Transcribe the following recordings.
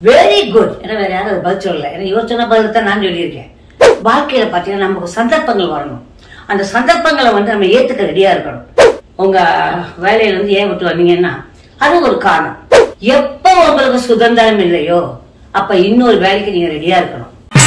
Very good. ஏன்னா வேற யாரும் பதில் சொல்லல. ஏன்னா இவர் சொன்ன பதில் தான் நான் சொல்லியிருக்கேன். வாழ்க்கையில பாத்தீங்கன்னா நமக்கு சந்தர்ப்பங்கள் வரணும். அந்த சந்தர்ப்பங்களை நம்ம ஏத்துக்க ரெடியா இருக்கணும். உங்க வேலையில ஏன் விட்டு வந்தீங்கன்னா அது ஒரு காரணம். எப்ப உங்களுக்கு சுதந்திரம் இல்லையோ அப்ப இன்னொரு வேலைக்கு நீங்க ரெடியா இருக்கணும்.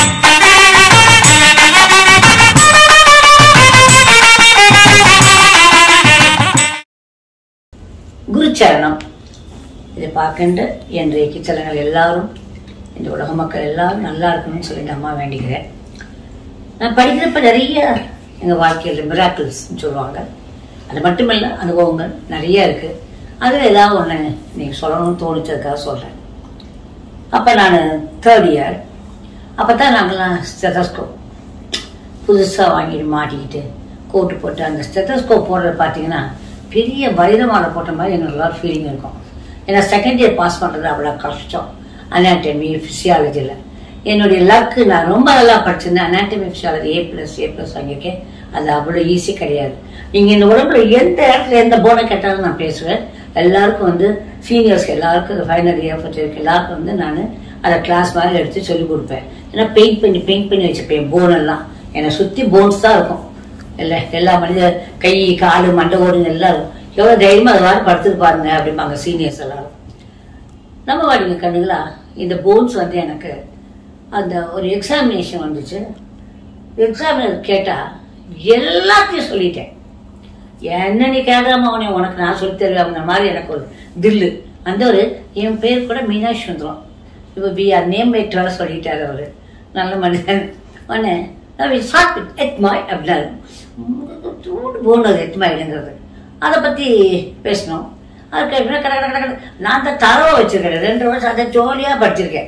குருச்சரணம். இதை பார்க்கின்ற என்னுடைய கிச்சலங்கள் எல்லாரும், இந்த உலக மக்கள் எல்லாரும் நல்லா இருக்கணும்னு சொல்லிட்டு அம்மா வேண்டிக்கிறேன். நான் படிக்கிறப்ப நிறைய எங்க வாழ்க்கையில் மிராக்கிள்ஸ் சொல்லுவாங்க. அது மட்டுமில்ல, அனுபவங்கள் நிறைய இருக்கு. அதுல ஏதாவது ஒண்ணு நீங்க சொல்லணும்னு தோணிச்சதுக்காக சொல்றேன். அப்ப நான் 3rd இயர். அப்பதான் நாங்கெல்லாம் ஸ்டெதஸ்கோப் புதுசா வாங்கிட்டு மாட்டிக்கிட்டு கோட்டு போட்டு அந்த ஸ்டெதஸ்கோப் போடுறது பாத்தீங்கன்னா பெரிய வைரமாலை போட்ட மாதிரி எங்களுக்கு எல்லாரும் ஃபீலிங் இருக்கும். ஏன்னா 2nd இயர் பாஸ் பண்றது அவ்வளோ கஷ்டம். அனாட்டமி பிசியாலஜியில் என்னுடைய லக்கு, நான் ரொம்ப நல்லா படிச்சிருந்தேன். அனாட்டமி பிசியாலஜி A+, வாங்கியிருக்கேன். அது அவ்வளோ ஈஸி கிடையாது. நீங்க இந்த உடம்புல எந்த இடத்துல எந்த போனை கேட்டாலும் நான் பேசுவேன். எல்லாருக்கும் சீனியர்ஸ்க்கு எல்லாருக்கும் ஃபைனல் இயர் இருக்கு எல்லாருக்கும் நான் அதை கிளாஸ் மாதிரி எடுத்து சொல்லிக் கொடுப்பேன். ஏன்னா பெயிண்ட் பண்ணி வச்சுப்பேன். போன் எல்லாம் என்னை சுத்தி போன்ஸ் தான் இருக்கும். எல்லா மனித கை காலு மண்டை ஓடுங்க எல்லாரும் எவ்வளவு தைரியமா அது மாதிரி படுத்துட்டு பாருங்க அப்படிம்பாங்க சீனியர்ஸ் எல்லாரும். நம்ம வாடிங்க கண்ணுங்களா, இந்த போன்ஸ் எனக்கு அந்த ஒரு எக்ஸாமினேஷன் வந்துச்சு. எக்ஸாமினர் கேட்டா எல்லாத்தையும் சொல்லிட்டேன். என்ன நீ கேட்காம உனக்கு நான் சொல்லி தருவேன் அந்த மாதிரி எனக்கு ஒரு தில்லு. என் பேர் கூட மீனாட்சி வந்துடும். இப்போ BR நேம் ரைட்டர் சொல்லிட்டாரு அவரு. நல்ல மனிதன். அப்படின்னாரு. போனது எத்மாயிடுங்கிறது அதை பத்தி பேசணும். அதுக்கு நான் தான் தரவா வச்சிருக்கேன். 2 வருஷம் அதை ஜோலியா படிச்சிருக்கேன்.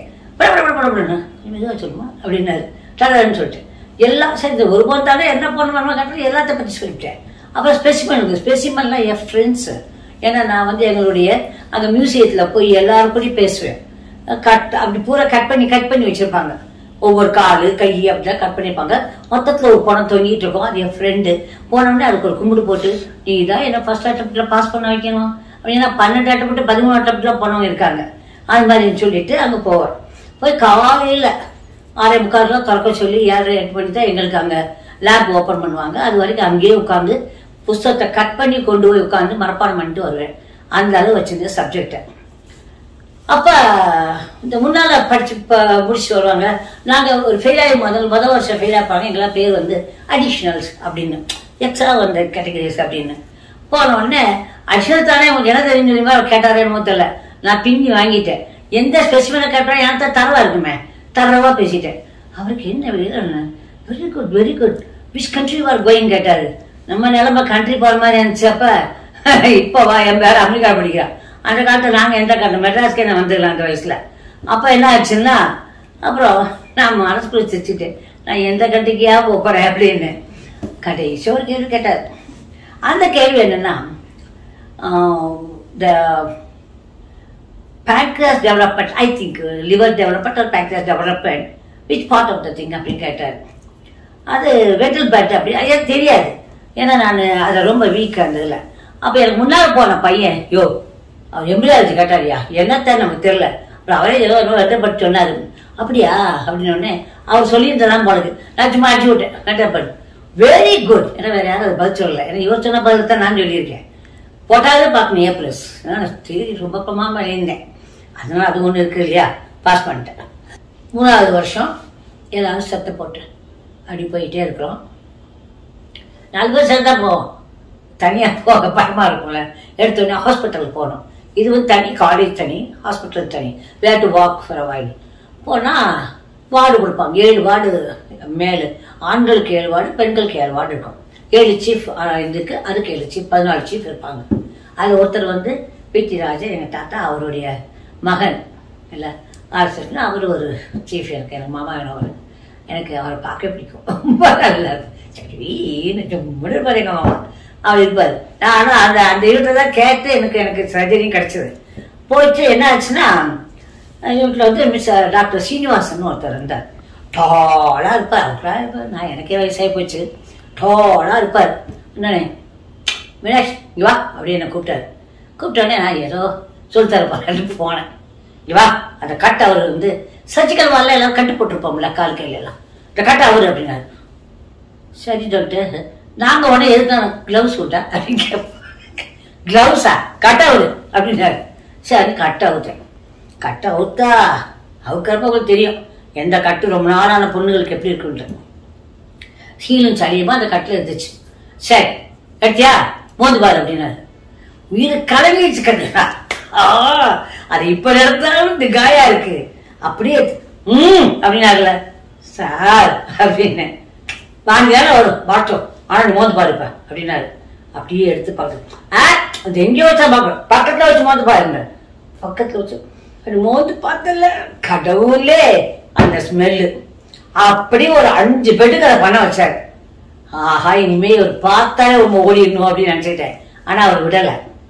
மெதுவா சொல்லுமா அப்படின்னாரு. தரன்னு சொல்லிட்டு எல்லாம் சரி ஒரு போன் தானே என்ன பண்ணணும் எல்லாத்த பத்தி சொல்லிட்டேன். அப்புறம் ஸ்பெசிமன்லாம் என் ஃப்ரெண்ட்ஸ். ஏன்னா நான் எங்களுடைய அங்க மியூசியத்துல போய் எல்லாரும் கூட பேசுவேன். அப்படி பூரா கட் பண்ணி வச்சிருப்பாங்க. ஒவ்வொரு காலு கை அப்படிலாம் கட் பண்ணிருப்பாங்க. மொத்தத்துல ஒரு பணம் தொங்கிட்டு இருக்கும். அது என் ஃப்ரெண்டு. போனோடனே அதுக்கு ஒரு கும்பிடு போட்டு நீ தான் என்ன ஃபர்ஸ்ட் அட்டம்ப்ட்ல பாஸ் பண்ண வைக்கணும் அப்படின்னா 12 அட்டம்ப்ட் 13 அட்டம்ப்ட்லாம் போனவங்க இருக்காங்க. அது மாதிரி சொல்லிட்டு அங்க போவேன். போய் காலையில 6:45 திறக்க சொல்லி 7:30 மணி தான் எங்களுக்கு அங்க லேப் ஓபன் பண்ணுவாங்க. அது வரைக்கும் அங்கேயே உட்காந்து புஸ்தகத்தை கட் பண்ணி கொண்டு போய் உட்காந்து மனப்பாடம் பண்ணிட்டு வருவேன். அந்த அளவு வச்சிருந்த சப்ஜெக்ட. அப்ப இந்த முன்னால படிச்சு முடிச்சுட்டு வருவாங்க. நாங்க ஒரு ஃபெயிலாகி முதல் வருஷம் ஃபெயில் ஆப்பாங்க. எங்கெல்லாம் பேர் அடிஷனல்ஸ் அப்படின்னு, எக்ஸ்ட்ரா கேட்டகரிஸ் அப்படின்னு. போன உடனே அடிஷனல் தானே உங்களுக்கு என்ன தெரிஞ்சு கேட்டாரே என்னமோ தெரியல. நான் பின்னி வாங்கிட்டேன். எந்த ஸ்பெசிஃபிக்கா கேட்டாலும் எனக்கு தரவா இருக்குமே, தரவா பேசிட்டேன். அவருக்கு என்ன very good very good which country are going கேட்டாரு. நம்ம நிலைமை கண்ட்ரி போற மாதிரி இருந்துச்சு. அப்ப இப்போ என் பேர் அமெரிக்கா படிக்கிறான். அந்த காலத்துல நாங்க எந்த காலத்துல மெட்ராஸ்க்கே நான் வந்துடலாம் அந்த வயசுல. அப்ப என்ன ஆச்சுன்னா அப்புறம் நான் மனசுக்குள்ள சிரிச்சுட்டேன். நான் எந்த கண்ட்ரிக்கா போறேன் அப்படின்னு. கடைசி ஒரு கேள்வி கேட்டார். அந்த கேள்வி என்னன்னா pancreas development, I think liver development or pancreas development, which part of the thing அப்படின்னு கேட்டார். அது வெட்டல் பேட் அப்படி எனக்கு தெரியாது. ஏன்னா நான் அதை ரொம்ப வீக்கா இருந்ததுல. அப்ப எனக்கு முன்னால போன பையன் அவர் எம்பிரியாலஜி கேட்டாரியா என்னத்தான் நமக்கு தெரியல. அப்புறம் அவரே ஏதோ வெட்டப்பட்டு சொன்னாரு. அப்படியா அப்படின்னு அவர் சொல்லியிருந்தான் போனது. நான் சும்மா அடிச்சு விட்டேன். வெட்டப்பட்டு வெரி குட். ஏன்னா வேற யாரும் பதில் சொல்லல. ஏன்னா இவர் சொன்ன பதில் தான் நான் சொல்லியிருக்கேன். போட்டாலே பார்க்கணும் A+. ரொம்ப பிரமாமா இருந்தேன். அதனால அது ஒண்ணு இருக்கு இல்லையா, பாஸ் பண்ணிட்டேன். 3வது வருஷம் ஏதாவது சத்த போட்டு அப்படி போயிட்டே இருக்கிறோம். 4 பேர் சேர்ந்தா போவோம். தனியா போக பயமா இருக்கும்ல. எடுத்தோடனே ஹாஸ்பிட்டலுக்கு போகணும். இது தனி, காலேஜ் தனி, ஹாஸ்பிட்டல் தனி. Way to walk for a while. போனா வார்டு கொடுப்பாங்க. 7 வார்டு மேலு. ஆண்களுக்கு 7 வார்டு, பெண்களுக்கு 7 வார்டு இருக்கும். 7 சீஃப் இதுக்கு, அதுக்கு 7 சீஃப், 14 சீஃப் இருப்பாங்க. அதுல ஒருத்தர் PT ராஜா எங்க தாத்தா, அவருடைய மகன் இல்ல ஆர்எஸ்எஸ். அவரு ஒரு சீஃப். எனக்கு மாமா வேணும். எனக்கு அவரை பார்க்க பிடிக்கும். ரொம்ப நல்லா சரி இருப்பாரு எங்க மாமா. அவர் இருப்பாரு. ஆனா அந்த வீட்டுலதான் கேட்டு எனக்கு சர்ஜரி கிடைச்சது. போயிட்டு என்ன ஆச்சுன்னா வீட்டுல மிஸ் டாக்டர் சீனிவாசன் ஒருத்தர் இருந்தார். டாலா இருப்பார். நான் எனக்கே வயசாகி போச்சு. டாலா இருப்பார். என்னண்ணே மீனாட்சி வா அப்படின்னு என்ன கூப்பிட்டாரு. கூப்பிட்டோடனே நான் ஏதோ சொல்லித்தரப்பாருன்னு போனேன். வா அந்த கட்டை அவர் வந்து சர்ஜிக்கல் வாரில் எல்லாம் கட்டு போட்டிருப்போம்ல கால் கையில எல்லாம், இந்த கட்டை அவரு அப்படின்னாரு. சரி டாக்டர், நாங்கள் உடனே எதுக்கு கிளவுஸ் விட்டா அப்படின்னு கேட்போம். கிளவுஸா கட்டை அவரு அப்படின்னாரு. சரி கட்டை அவுத்தேன். கட்டை அவுத்தா அவுக்கிறப்ப உங்களுக்கு தெரியும் எந்த கட்டு ரொம்ப நாளான பொண்ணுங்களுக்கு எப்படி இருக்குன்ட்டு. சீலும் சளியுமா அந்த கட்டில் இருந்துச்சு. சரி கட்டியா மோந்து பாரு அப்படின்னாரு. உயிரை கலவிச்சு கட்டுறா. அது இப்ப நடந்தாலும் இந்த காயா இருக்கு அப்படியே அப்படின்னாருல. சார் அப்படின்னு வாங்கிதானே வரும் பாட்டோம், ஆனா மோந்து பாருப்ப அப்படின்னாரு. அப்படியே எடுத்து பார்த்து எங்கேயோ வச்சா பாக்கணும், பக்கத்துல வச்சு மோந்து பாருங்க. பக்கத்துல வச்சு அப்படி மோந்து பார்த்தல கடவுளே அந்த ஸ்மெல்லு. அப்படி ஒரு 5 பெட்டுக்கு அதை பண்ண வச்சாரு. ஆஹா இனிமே ஒரு பார்த்தாலே உங்க ஓடிடணும் அப்படின்னு நினைச்சிட்டேன். ஆனா அவர் விடல.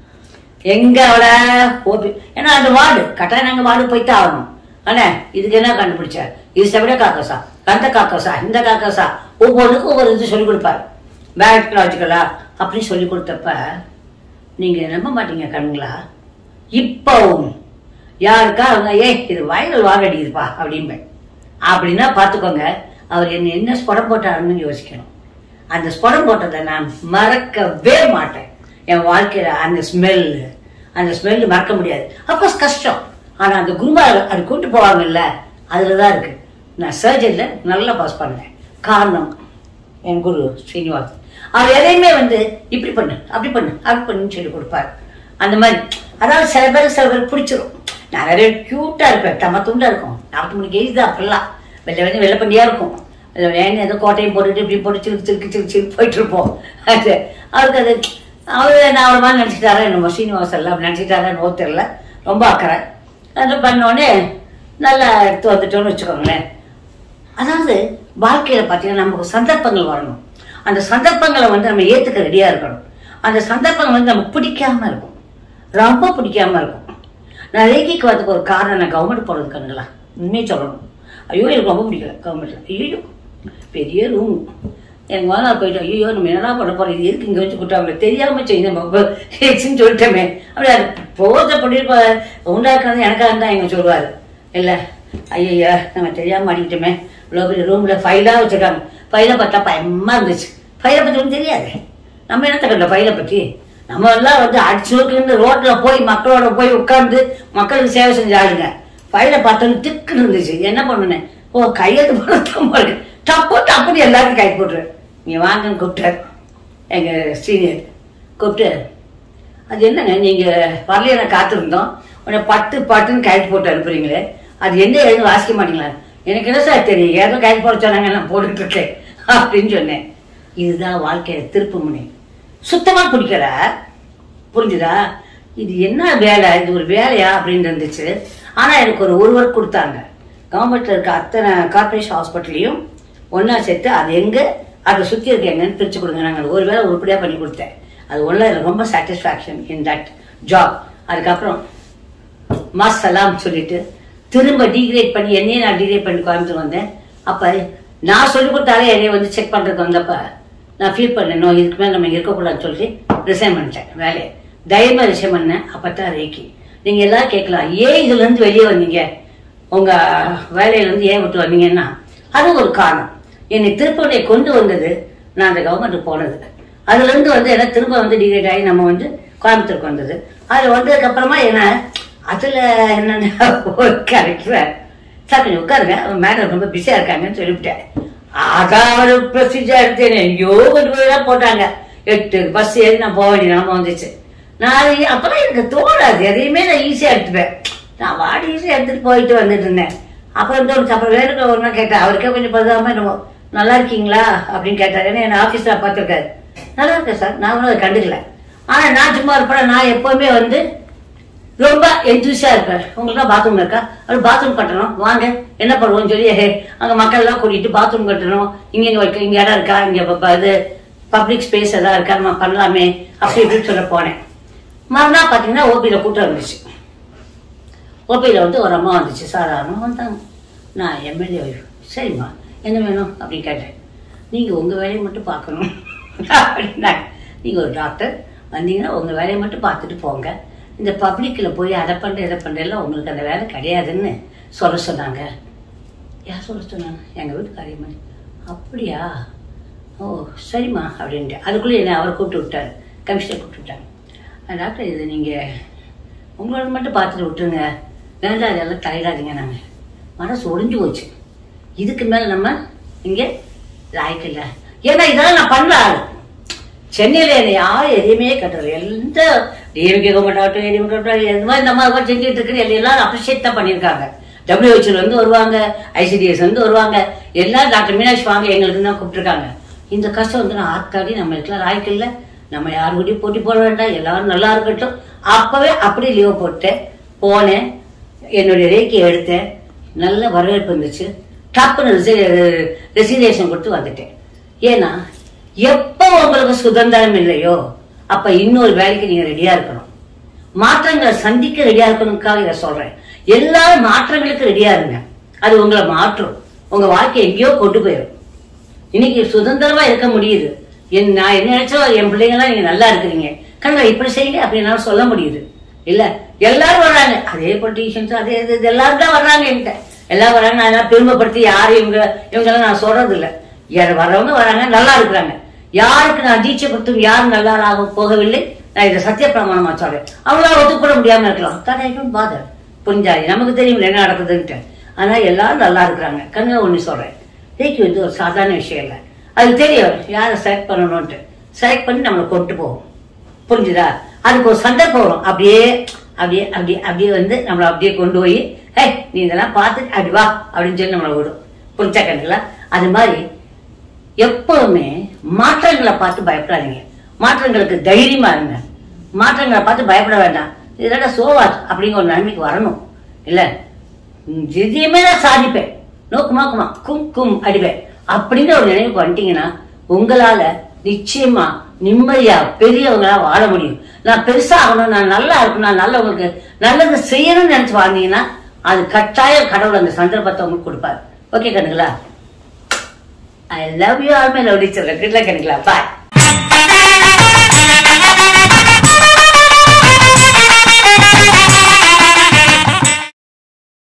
எங்க அவள ஓபி, ஏன்னா அந்த வார்டு கட்டாயம் நாங்க வார்டு போய்தான் ஆகணும். ஆனா இதுக்கு என்ன கண்டுபிடிச்சார், இது செவிட காக்கசா, அந்த காக்கசா, இந்த காக்கசா, ஒவ்வொன்றுக்கும் ஒவ்வொரு இது சொல்லிக் கொடுப்பாரு பயாலஜிக்கலா அப்படின்னு சொல்லி கொடுத்தப்ப நீங்க நம்ப மாட்டீங்க கண்ணுங்களா. இப்பவும் யாருக்கா அவங்க இது வைரல் வார்டு அடிக்குதுப்பா அப்படின்பேன். அப்படின்னா பாத்துக்கோங்க அவர் என்ன ஸ்படம் போட்டாருன்னு யோசிக்கணும். அந்த ஸ்படம் போட்டதை நான் மறக்கவே மாட்டேன் என் வாழ்க்கையில. அந்த ஸ்மெல் மறக்க முடியாது. அப்கோர்ஸ் கஷ்டம், ஆனா அந்த குருமா அது கூட்டு போவாங்கல்ல அதுலதான் இருக்கு. நான் சர்ஜரியில நல்லா பாஸ் பண்ணேன். காரணம் என் குரு ஸ்ரீனிவாஸ். அவர் எதையுமே வந்து இப்படி பண்ணு அப்படி பண்ணு அப்படி பண்ணுன்னு சொல்லி கொடுப்பாரு. அந்த மாதிரி அதாவது சில பேருக்கு பிடிச்சிரும். நான் நிறைய கியூட்டா இருப்பேன், தம்ம துண்டா இருக்கும், 40 மணிக்கு ஏஜ் தான். அப்பெல்லாம் வெள்ளை பண்ணியா இருக்கும். ஏதோ கோட்டையும் போட்டுட்டு இப்படி போட்டு சிலுக்கு போயிட்டு இருப்போம். அவருக்கு அது அவரு நான் ஒரு மாதிரி நினைச்சிட்டாரா நம்ம ஸ்ரீனிவாஸ் எல்லாம் நினைச்சிட்டாரான்னு ஓத்தரில் ரொம்ப அக்கறை. அது பண்ணோடனே நல்லா எடுத்து வந்துட்டோன்னு வச்சுக்கோங்களேன். அதாவது வாழ்க்கையில பார்த்தீங்கன்னா நமக்கு சந்தர்ப்பங்கள் வரணும். அந்த சந்தர்ப்பங்களை வந்து நம்ம ஏத்துக்க ரெடியா இருக்கணும். அந்த சந்தர்ப்பங்கள் வந்து நமக்கு பிடிக்காம இருக்கும், ரொம்ப பிடிக்காம இருக்கும். நான் ரேகிக்கு வரதுக்கு ஒரு காரணம், நான் கவர்மெண்ட் போறது கண்ணுங்களா உண்மையை சொல்லணும். ஐயோ எனக்கு ரொம்ப பிடிக்கல கவர்மெண்ட்ல. ஐயோ பெரிய ரூம் எங்க முதல்ல போயிட்டு ஐயோ நம்ம என்னடா பண்ண போறோம், இது எதுக்கு இங்க வச்சு கொடுத்தாங்க தெரியாம செய்யுன்னு சொல்லிட்டோமே. அப்படி அது போத பண்ணி உண்டாக்குறது எனக்காக தான் எங்க சொல்லுவாரு. இல்ல ஐயா நம்ம தெரியாம மாட்டிக்கிட்டோமே, இவ்வளவு பெரிய ரூம்ல ஃபைலா வச்சிருக்காங்க. ஃபைலை பார்த்தா பயமா இருந்துச்சு. ஃபைலை பத்தி ஒன்றும் தெரியாது. நம்ம என்ன தகவல ஃபைலை பத்தி, நம்ம எல்லாம் வந்து அடிச்சுக்கிட்டு ரோட்ல போய் மக்களோட போய் உட்கார்ந்து மக்களுக்கு சேவை செஞ்சு ஆளுங்க. ஃபைலை பார்த்தோன்னு திக்குன்னு இருந்துச்சு. என்ன பண்ணுனேன், ஓ கையெழுத்து போட டப்போட்டு அப்படி எல்லாருக்கும் கை போட்டுரு, நீங்க வாங்கன்னு கூப்பிட்டாரு எங்க சீனியர். கூப்பிட்டு அது என்னங்க நீங்க வரலையே நான் காத்திருந்தோம், உடனே பட்டுன்னு கைது போட்டு அனுப்புறீங்களே, அது என்ன எழுந்து வாசிக்க மாட்டீங்களா? எனக்கு என்ன சார் தெரியும், ஏதோ கைது போட சொன்னாங்க நான் போட்டுட்டு இருக்கேன் அப்படின்னு சொன்னேன். இதுதான் வாழ்க்கையில திருப்பு முனை. சுத்தமா பிடிக்கல, புரிஞ்சுதா? இது என்ன வேலை, இது ஒரு வேலையா அப்படின்னு இருந்துச்சு. ஆனா எனக்கு ஒரு ஒர்க் கொடுத்தாங்க. கவர்மெண்ட்ல இருக்க அத்தனை கார்பரேஷன் ஹாஸ்பிட்டலையும் ஒன்னா சேர்த்து அது எங்க அதை சுத்தி இருக்க எங்கன்னு பிரிச்சு கொடுங்க. நாங்கள் ஒரு வேலை உருப்படியா பண்ணி கொடுத்தேன். அது ஒன்றும் எனக்கு ரொம்ப சாட்டிஸ்பாக்சன் இன் தட் ஜாப். அதுக்கப்புறம் மாசலாம் சொல்லிட்டு திரும்ப டிகிரேட் பண்ணி என்னையே நான் டிகிரேட் பண்ணி கோயம்புத்தூர் வந்தேன். அப்ப நான் சொல்லி கொடுத்தாலே என்னைய வந்து செக் பண்றதுக்கு வந்தப்ப நான் ஃபீல் பண்ணணும் இதுக்கு மேலே நம்ம இருக்கக்கூடாதுன்னு சொல்லிட்டு ரிசைன் பண்ணிட்டேன் வேலையை. தைரியமா ரிசைன் பண்ணேன். அப்பதான் ரேக்கி. நீங்க எல்லாரும் கேட்கலாம், ஏன் இதுல இருந்து வெளியே வந்தீங்க, உங்க வேலையில இருந்து ஏன் விட்டு வந்தீங்கன்னா அது ஒரு காரணம். என்னை திருப்பூரை கொண்டு வந்தது நான் அந்த கவர்மெண்ட்டுக்கு போனது. அதுல இருந்து வந்து என்ன திரும்ப வந்து டிகிரேட் ஆகி நம்ம வந்து கோயம்புத்தூருக்கு வந்தது. அதுல வந்ததுக்கு அப்புறமா என்ன அதுல என்னன்னு ஒரு கேரக்டர் சார் கொஞ்சம் உட்காருங்க, மேடம் ரொம்ப பிஸியா இருக்காங்கன்னு சொல்லிவிட்டேன். அதாவது ப்ரொசீஜர் எடுத்தேன். எங்கேயோ கொஞ்சம் போட்டாங்க. 8 பஸ் ஏறி நான் போக வேண்டிய நிலைமை வந்துச்சு. நான் அப்பதான் எனக்கு தோணாது, எதையுமே நான் ஈஸியா எடுத்துப்பேன். நான் வாடி ஈஸியா எடுத்துட்டு போயிட்டு வந்துட்டு இருந்தேன். அப்புறம் தோணுச்சு. அப்புறம் வேணுக்கு ஒரு நாள் கேட்டேன், அவருக்கே கொஞ்சம் பதாம நல்லா இருக்கீங்களா அப்படின்னு கேட்டாரு. ஏன்னா என் ஆபீஸ்ல பார்த்துருக்காரு. நல்லா இருக்கேன் சார், நான் அதை கண்டுக்கல. ஆனா நான் சும்மா இருப்பேன். நான் எப்பவுமே வந்து ரொம்ப எந்தூசியா இருப்பேன். உங்களுக்கு தான் பாத்ரூம் இருக்கா, அப்படி பாத்ரூம் கட்டணும் வாங்க என்ன பண்ணுவோம்னு சொல்லி அங்க மக்கள் எல்லாம் கூட்டிட்டு பாத்ரூம் கட்டணும், இங்க இங்க இடம் இருக்கா, இங்க இது பப்ளிக் ஸ்பேஸ் எதாவது இருக்கா, நம்ம பண்ணலாமே அப்படி இப்படின்னு சொல்ல போனேன். மறுநாள் பாத்தீங்கன்னா ஓபியில கூட்டம் இருந்துச்சு. ஓபியில வந்து ஒரு அம்மா வந்துச்சு, சாதாரணமா வந்தாங்க. நான் எம்எல்ஏ ஒய்ஃப். சரிம்மா என்ன வேணும் அப்படின்னு கேட்டேன். நீங்க உங்க வேலையை மட்டும் பார்க்கணும் அப்படின்னா, நீங்க ஒரு டாக்டர் வந்தீங்கன்னா உங்க வேலையை மட்டும் பார்த்துட்டு போங்க, இந்த பப்ளிக்ல போய் அதை பண்றேன் உங்களுக்கு அந்த வேலை கிடையாதுன்னு சொல்ல சொன்னாங்க. யார் சொல்ல சொன்னாங்க? எங்க வீட்டு காரியமணி. அப்படியா? ஓ சரிம்மா அப்படின்ட்டு அதுக்குள்ளே என்ன அவரை கூப்பிட்டு விட்டாரு, கமிஷனர் கூப்பிட்டு விட்டாங்க. டாக்டர் இது நீங்கள் உங்களோட மட்டும் பார்த்துட்டு விட்டுருங்க, வேண்டாம் அதெல்லாம் தலையிடாதீங்க. நாங்கள் மனசு ஒடிஞ்சு போச்சு, இதுக்கு மேலே நம்ம இங்கே லாய்க்கு இல்லை. ஏன்னா இதெல்லாம் நான் பண்ணுற ஆள். சென்னையில் என்னை யாரும் எதையுமே கட்டுறது எந்த டிஎம்கே கவர்மெண்ட் ஆகட்டும் ஏடிஎம்கே ஆகட்டும் இந்த மாதிரி நம்ம செஞ்சுட்டு இருக்கிற எல்லாரும் அப்ரிஷியேட் தான் பண்ணியிருக்காங்க. WHO வந்து வருவாங்க, ICDS வந்து வருவாங்க, எல்லாரும் டாக்டர் மீனாட்சி வாங்க எங்களுக்கு தான் கூப்பிட்டுருக்காங்க. இந்த கஷ்டம் வந்து நான் ஆத்தாடி நம்மளுக்குலாம் லாய்க்கு இல்லை, நம்ம யாருக்கிட்டையும் போட்டி போட வேண்டாம், எல்லாரும் நல்லா இருக்கட்டும். அப்பவே அப்படியே லீவ் போட்டேன், போனேன், என்னுடைய ரேக்கி எடுத்தேன், நல்ல வரவேற்பு இருந்துச்சு. டப்புன்னு ரெசிக்னேஷன் கொடுத்து வந்துட்டேன். ஏன்னா எப்போ உங்களுக்கு சுதந்திரம் இல்லையோ அப்ப இன்னொரு வேலைக்கு நீங்க ரெடியா இருக்கணும், மாற்றங்களை சந்திக்க ரெடியா இருக்கணும்க்காக இதை சொல்றேன். எல்லாரும் மாற்றங்களுக்கு ரெடியா இருங்க, அது உங்களை மாற்றும், உங்க வாழ்க்கை எங்கேயோ கொண்டு போயிடும். இன்னைக்கு சுதந்திரமா இருக்க முடியுது. நான் என்ன நினைச்சோ என் பிள்ளைங்கலாம் நீங்க நல்லா இருக்கிறீங்க, கண்ணா இப்படி செய்யுங்க அப்படின்னாலும் சொல்ல முடியுது இல்ல. எல்லாரும் வர்றாங்க, அதே பொலிட்டீஷியன்ஸ் அதே இது எல்லாரும் தான் வர்றாங்க என்கிட்ட, எல்லாரும் வர்றாங்க. நான் எல்லாம் பெருமைப்படுத்தி யாரும் இவங்கெல்லாம் நான் சொல்றது இல்லை. வர்றவங்க வராங்க, நல்லா இருக்கிறாங்க. யாருக்கு நான் தீட்சைப்படுத்தும் யாரும் நல்லா போகவில்லை, நான் இதை சத்திய பிரமாணமா சொல்றேன். அவங்களால ஒத்துக்கூட முடியாம இருக்கலாம், தான் பாதர் புரிஞ்சாது, நமக்கு தெரியும் என்ன நடக்குதுன்ட்டு. ஆனா எல்லாரும் நல்லா இருக்கிறாங்க. கண்ணா ஒண்ணு சொல்றேன், ரேக்கி வந்து ஒரு சாதாரண விஷயம் இல்லை, அது தெரியும் யாரை செலக்ட் பண்ணணும்ட்டு. செலக்ட் பண்ணி நம்மளை கொண்டு போவோம், புரிஞ்சுதா? அதுக்கு ஒரு சந்தர்ப்பம் வரும், அப்படியே அப்படியே அப்படியே அப்படியே வந்து நம்மளை அப்படியே கொண்டு போய் ஹே நீ இதெல்லாம் பார்த்து அப்படி வா அப்படின்னு சொல்லி நம்மளை விடும், புரிஞ்சா கண்டுங்களா? அது மாதிரி எப்பவுமே மாற்றங்களை பார்த்து பயப்படாதீங்க, மாற்றங்களுக்கு தைரியமா இருங்க, மாற்றங்களை பார்த்து பயப்பட வேண்டாம். இதோட சோவாச் அப்படிங்கிற ஒரு நன்மைக்கு வரணும் இல்ல. எதையுமே நான் சாதிப்பேன், நோக்குமா கும் அடிப்பேன் அப்படிங்கிற ஒரு நினைவுக்கு வந்துட்டீங்கன்னா உங்களால நிச்சயமா நிம்மதியா பெரியவங்களா வாழ முடியும். நான் பெருசா ஆகணும், நான் நல்லா இருக்கணும், நான் நல்லவங்களுக்கு நல்லது செய்யணும்னு நினைச்சு வாழ்ந்தீங்கன்னா அது கட்டாயம் கடவுள் அந்த சந்தர்ப்பத்தை உங்களுக்கு கொடுப்பாரு. ஓகே கண்ணுங்களா? I love you all my lovely children. Good luck கண்ணுங்களா. Bye.